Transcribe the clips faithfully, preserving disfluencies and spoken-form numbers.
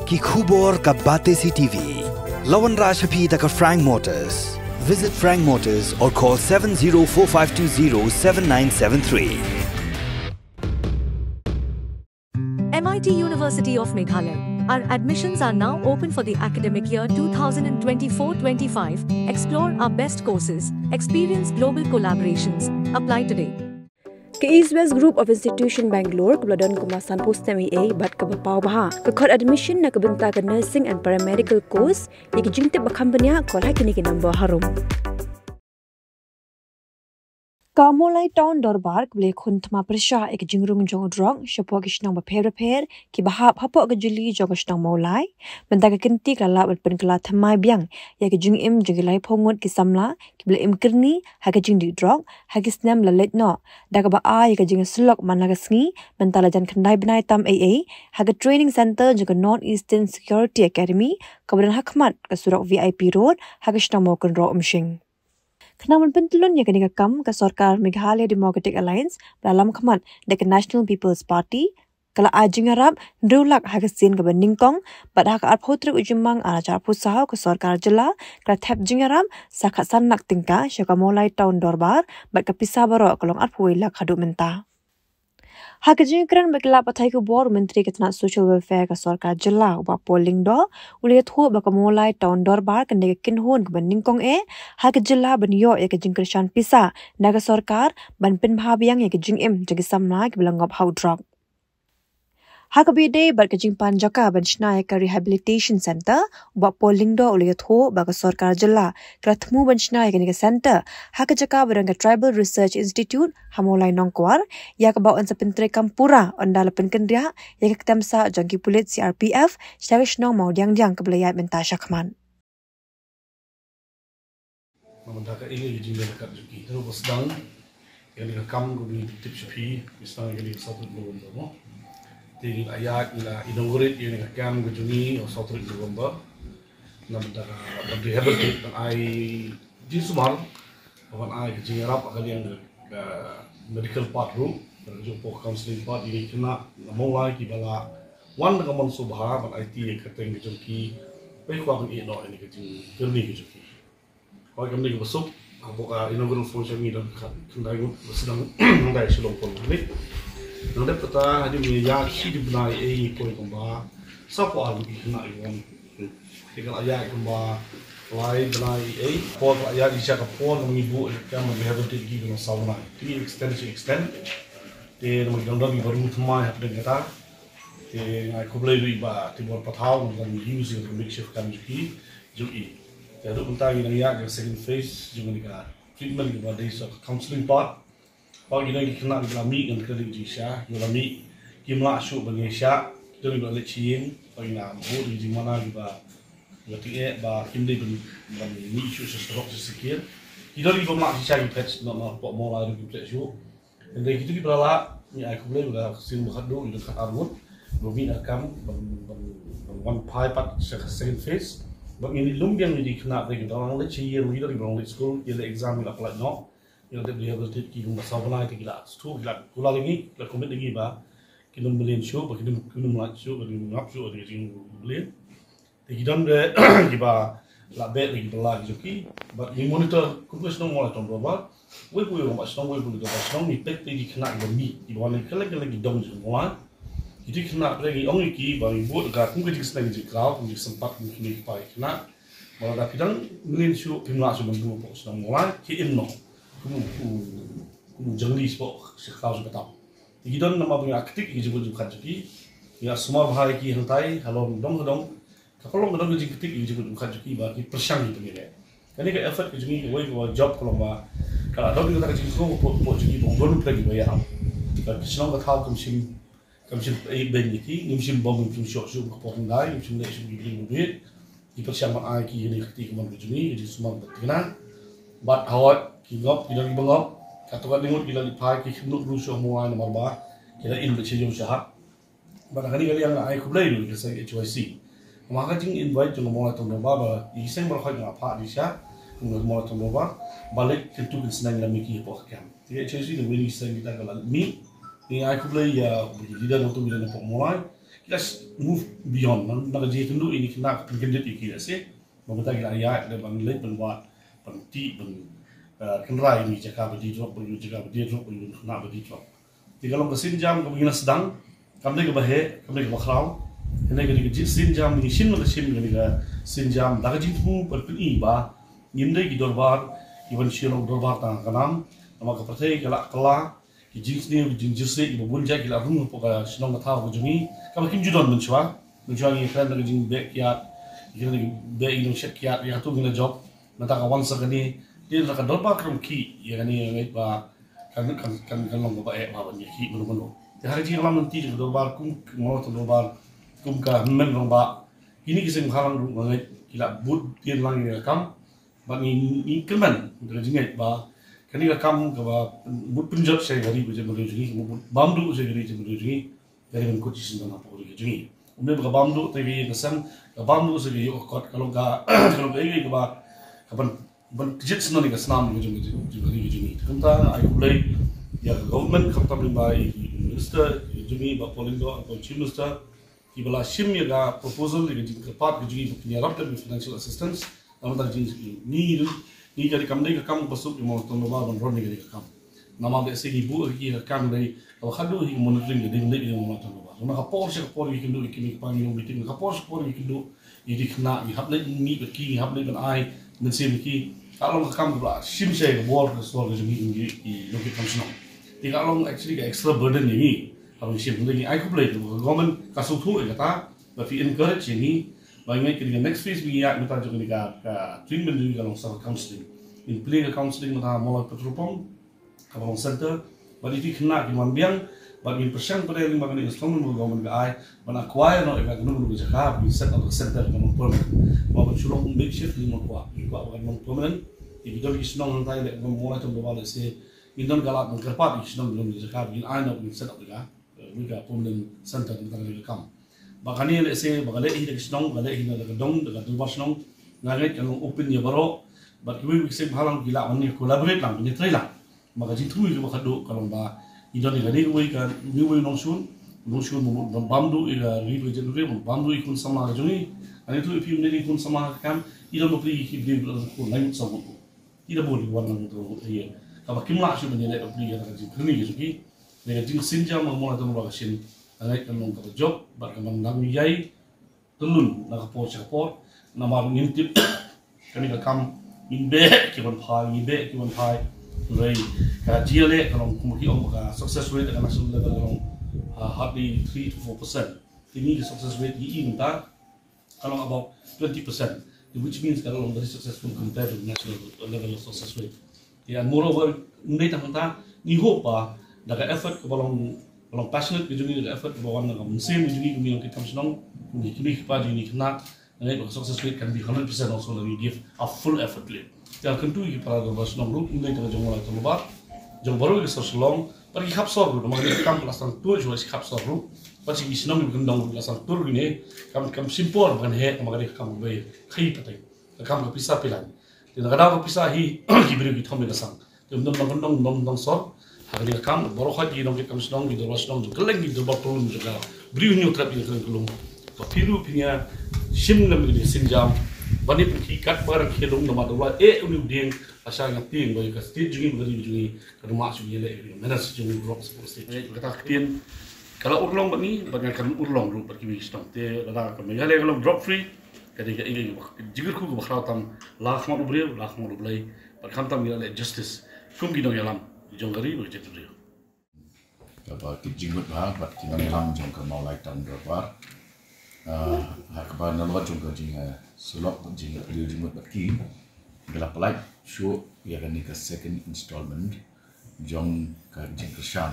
ki khubor ka bate C T V. Lawan Rashaphi da ka Frank Motors. Visit Frank Motors or call seven zero four five two zero seven nine seven three. M I T University of Meghalaya. Our admissions are now open for the academic year two thousand twenty-four twenty-five. Explore our best courses, experience global collaborations. Apply today. Ke East West Group of Institution Bangalore kebeladaan kemasan post M E A bat ke berpau baha ke kod admission na kebenta ke nursing and paramedical course yang jingtip bakambanya kolai kini ke number harum. Kamolai town dorbar kebeli kuntma persya ek jingrung jong drong syapwa kisnang bapher bapher ki bahap hapok ke juli jong kisnang maulai benta ke kenti kala berpen kala thamai biang ya ke jing im jing lai pongot ki samla ki beli im kerni ha ke jing di drong ha ki snam la let no da ke ba a ya ke jing slok man la ke sngi benta la jan khandai benai tam A A ha ke training center jong North Eastern Security Academy kemudian hakmat ke surak V I P road ha ke kisnang mau kan ro umshing. Kenamun pentelun yang kini kam ke Sarkar Meghalaya Democratic Alliance dalam kemat dek National People's Party kala ajing Arab ndulak hagasin ke Beningkong bad hak ar putri ujumang ara jar pusau ke Sarkar Jela kala thap jing Arab sakat sanak tingka syaka mulai tahun dorbar bad ke pisah baro kolong ar puila khadu menta. Hak jingkran bakla pathai ke bor menteri ketna social welfare ka Sarkar Jela uba polling do uliat hu bakamolai town dorbar kan de kinhon ke Beningkong e hak Jela benyo ya ke jingkran pisa naga Sarkar ban pen bhabiang ya ke jingim jagi samna ke belangop how drug. Hak bide bar ke jingpan jaka banchna ka rehabilitation center uba polling do uliat hu baka Sarkar Jela krathmu banchna ya ke center hak jaka barang Tribal Research Institute hamolai nongkwar ya ke bawan sepentre kampura ondala penkendria ya ke ketamsa jangki pulit C R P F syarish nong mau diang-diang ke belayat menta syakman. Memandaka ini di jingga dekat juki terus sedang yang direkam di tip sepi misalnya yang di satu bulan domo tinggi ayat ila inaugurit yang direkam ke juni atau satu November memandaka rehabilitate dan ai di sumar bahkan ai ke jingga rap akan yang medical part room dan jumpa counseling part ini kena mulai di bala wan dengan subha ban I T yang keteng ke juki baik waktu ini no ini ke jing terni ke juki kalau kami ke besok apakah inaugural function ini dan kendai sedang kendai selong pun ini nanti peta hadi meja si di benai eh koi kamba siapa alu kena iwan tinggal ayat kamba lain benai eh pol ayat di sana pol mengibu yang melihat tinggi dengan sauna ini extension extend dan menggambar baru semua yang kita dan aku boleh lupa timur patau dan use yang makeshift kan juki juki jadi untuk yang yang second phase juga nika treatment juga dari counseling part kalau kita kena dilami dengan kredit jisya dilami kimla asyuk bagi syak kita juga lecin bagi nama bu di mana juga berarti eh bah kimde bagi ni isu sesuatu sesekir kita juga mak jisya kita nak nak mola juga kita asyuk dan dari itu kita lah ni aku boleh juga sin berhadu itu kat armut belum akan one pie part second phase bang ini lumbiang jadi kena lagi dalam lecin yang kita di bawah school kita exam kita apply no yang dia rehabilitate ki gumba sabana ki gila stu gila kula lagi la komit lagi ba ki dum belen show ba ki dum kunum la show ba dum ngap show de jing belen te ki dum de ki ba la bet lagi bela ki ba ni monitor kukus no mo la tom ba we ku yo ma stong we bu de ba stong ni pek ti kena ba mi ki ba ni kala kala ki dom jing mo la ki ti kena lagi ongi ki ba ni bu ga ku ki sna ki kraw ni sempat ni ni pa kena ba da ki dang belen show ki ma so ba bu po stong mo la ki in no kumu kumu jangli spok sekau sebetap. Jadi don nama punya aktif ini juga juga jadi ya semua bahaya ki hentai halom dong dong kalau dong jadi aktif ini juga juga jadi bagi persang itu ni deh. Karena ke effort kejungi away ke job kalau ma kalau dong kita kerja semua pot pot jadi bong don pergi bayar. Kalau senang kita tahu kemsin kemsin eh beniki kemsin bong kemsin syok syok ke pot ndai kemsin nek syok beli duit di persiapan ai ki ini aktif kemana kejungi jadi semua berkenan. But hawat kigop kita di bengop katakan dengut kita di pai ki khnu rusuh mulai nomor ba kita in beche jom syah pada kali kali yang ai kublai lu kita sai H Y C maka jing invite jong mulai tom ba ba iseng ber khoi ngapa di syah ngul mulai tom ba balik kentu kin senang lami ki po kam ti H Y C ni wini sen kita kala mi ni ai kublai ya leader untuk bila nak mulai let's move beyond man nagaji kendu ini kena kendit iki ase mamata gila ya de ban leit ban wa ban ti ban kenrai ni jaka badi drop bu jaka badi drop bu na badi drop tiga long kesin jam ko bingina sedang kamne ke bahe kamne ke bakhraw ene ke ke sin jam ni sin ke sin ke ke sin jam nagaji tu per pi ba nginde ki dorbar iban shilong dorbar ta kanam nama ka pathai kala kala ki jings ni jing jirse ibu bunja kila rum po ka sinong ka thaw bujungi ka kim judon menchwa menchwa ni kan nagaji be kiat ikira ni be ino shek kiat ya tu ngina job mata ka wan sagani dia nak dorbar krum ki ya ni ngai ba kan kan kan kan long ba e ba ban ki mulu mulu ya hari ji lam nanti di dorbar kum ngol to dorbar kum ka men long ba ini kisah halang ru ngai kila bud dia lang ni kam ba ni ni kemen nagaji ngai ba kani ka kam ka ba bud punjab se gari bu je mulu ji bamdu se gari je mulu ji gari ban ko chi sin na po ri ji umbe ka bamdu te gi ka sam ka bamdu se gi yo kot kalau ka kalau ka i ka ba ka ban ban jit sno ni ka snam ni ju ju gari ju ni kanta ai play ya government kam tam ba minister ju ni ba polindo ko chief minister ki bala shim ya ga proposal ni ji ka pat ju ni ni rap ta financial assistance nam ta ji ni ni jadi kam dei ka kam basuk mo to ba ban ron ni ka kam nama be se gi bu ki ka kam dei ka khadu hi monitoring dei dei mo to ba na ka por se ka por ki ndu ki ni pa ni meeting ka por se por ki ndu i dik na i hab le ni be ki hab le ban ai men se ki kalau ka kam ba shim se ka bor ka so ga ji ni i lo ki kam sno ti ka long actually ka extra burden ni kalau shim dei ai ku play government ka su thu ka ta ba fi encourage ni Bagai kita next phase biar kita juga ni ka treatment juga kalau soal counselling, in play ka counselling kita mulai petrupong, kalau center, bagi itu kena di mambiang, bagi persen pada yang bagi instrumen government ka ai, mana acquire no eka kena menunggu jaka, bagi set atau center kalau permanent, mau sulung makeshift ni mau kuat, kuat bagi mau permanent, di bidang isnong nanti lek mulai tu berwala se, indon galat mengkerpat isnong belum jaka, bagi ai no bagi set atau jaka, bagi permanent center kita lagi kam. Bakani le se bagale hi de snong bagale hi na de dong de du basnong ngai kan open ya baro bat ki wi se bhalang gila mani collaborate lang ni trai lang maka ji thui ko khadu kalong ba idon ni gani wi kan ni wi nong sun nong sun mo bamdu ila ri wi je re mo bamdu ikun sama juni ani tu pi ni kun sama kan idon mo pri ki bi ko nai sa mo ida bo ni wan nang to ye ka ba kimla shi ni le pri ya ka ji khni ji ki ne ji sinja mo mo na to ba ka shin angai kan nong ka job bar kan nang yai tulun na ka po cha po na mar ngintip kani ka kam in be ki ban phai ni be ki ban phai rei ka jiale kan kum ki om ka success rate ka national level kan hardly three to four percent ini the success rate ni in ta kalau about twenty percent which means kalau very successful compared to national level of success rate and moreover ndai ta ta ni hope pa daga effort ko balong kalau passionate ke jungi the effort bawa na kam same jungi kumi yang kita senang ni kini pa jungi kena ngai ko success rate can be one hundred percent also when we give a full effort le ya kentu ki para ga basnong ru ngai ta jong wala to ba jong baru ke so long par ki khap sor ru ma ni kam lasang tu jo si khap sor ru pa si senang ni kendang lasang tur ni kam kam simple ban he ma ga kam be khai patai kam ka pisa pilan ti na ga pisa hi ki biru ki thome lasang dum dum dum dum dum dum sor hari kam baru haji dong kita senang di dalam senang tu keleng di dalam tolong juga beri unjuk terap di dalam kelung papiru punya sim nam di sinjam bani pergi kat barang kelung nama doa eh unjuk ding asal ngatin bagi kasih jungi bagi jungi kerma jungi le mana sejungi rock seperti itu kata ketian kalau urlong bani banyak kan urlong ru pergi senang te ada kan mengalir kalau drop free ketika ini jika ku berkhidmat tam lah mau beri lah mau beli berkhidmat mengalir justice kum gino yalam jong gari berjaya tu dia. Kalau kita jinggut bah, bat kita ngelam jong ke mau like dan berbar. Har kebar nalwa jong ke jing sulok jing beliau jinggut bat ki. Gelap like show ya kan ni ke second installment jong ke jing kesan.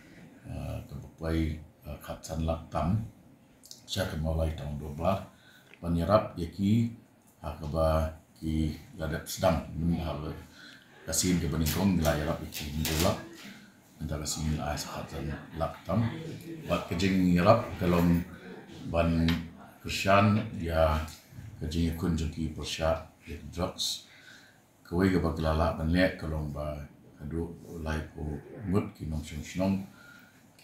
Kebupai katsan lak tam. Saya ke mau like dan berbar. Penyerap ya ki har kebar ki ladap sedang menghal kasin ke beningkong nilai rap iki ndolak antara kasin nilai sahatan laktam buat kejing rap kalong ban kersan ya kejing kun joki persya drugs kawai ke baglala ban lek kalong ba adu lai po ngut ki nong sing sing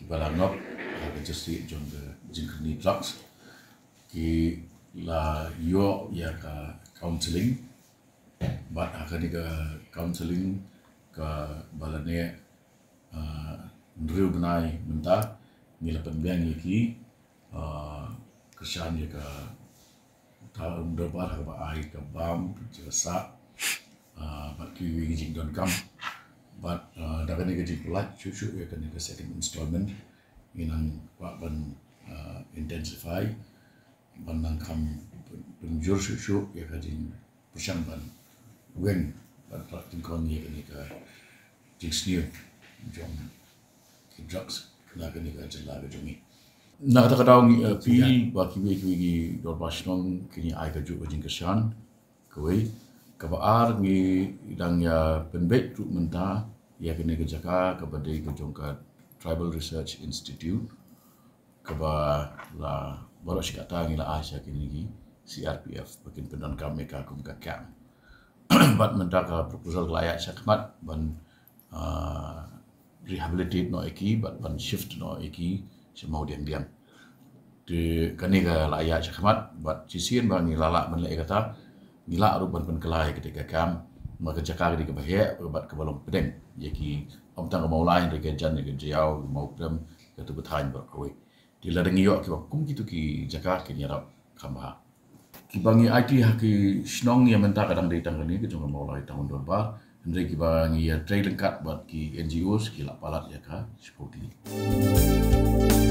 balangop ke justri jong ke jingkni drugs ki la yo ya ka counseling bat akan ke counseling ke balane ndriu benai menta nila penbiang yaki kesan ya ke tahun depan ke ai ke bam jasa bat ki jing don kam bat dakan ni ke pelat cucu ya kan ke second installment inang pak ban intensify ban kam penjur cucu ya kan jing persian ban wen ban praktik kon ya kan ke jing sneer jong ki drugs kena kena ke jela ke jongi na kata kata ngi pi ba ki wi ki dor basnong kini ai ka ju jing kesan koi ka ba ar ngi dang ya penbet tu menta ya kena ke jaka ka ba dei ke jong ka Tribal Research Institute ka ba la baros kata ngi la Asia kini gi C R P F bakin pendan kami ka kum ka kam bat menta ka proposal layak sakmat ban rehabilitate no eki but ban shift no eki semau diam diam de kaniga layak sakmat but sisian bang ni lala ban lai kata nila aru ban ban kelai ketika kam maka jaka ketika bahaya bat ke balong pedeng yaki om tang mau lain de jan de jiao mau pem ketu betain ber kowe di ladang yo ki kum gitu ki jaka ki nyarap kamba ki bangi I T haki snong yang menta kadang de tang ni ke jong mau lai tahun dorba Hendri kiba ngi ya trade lengkap buat ki N G Os ki la palat ya ka seperti ini.